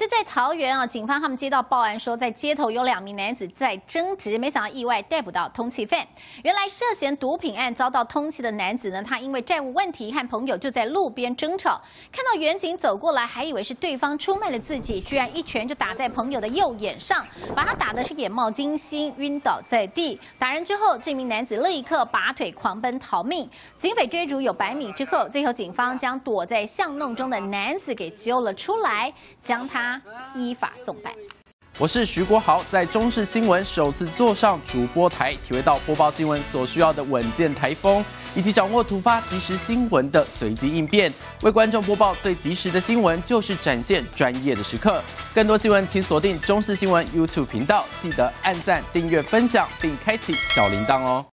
这在桃园啊，警方他们接到报案说，在街头有2名男子在争执，没想到意外逮捕到通缉犯。原来涉嫌毒品案遭到通缉的男子呢，他因为债务问题和朋友就在路边争吵，看到远警走过来，还以为是对方出卖了自己，居然一拳就打在朋友的右眼上，把他打的是眼冒金星，晕倒在地。打人之后，这名男子立刻拔腿狂奔逃命，警匪追逐有100米之后，最后警方将躲在巷弄中的男子给揪了出来，将他依法送办。 我是徐国豪，在中视新闻首次坐上主播台，体会到播报新闻所需要的稳健台风，以及掌握突发即时新闻的随机应变。为观众播报最及时的新闻，就是展现专业的时刻。更多新闻，请锁定中视新闻 YouTube 频道，记得按赞、订阅、分享，并开启小铃铛哦。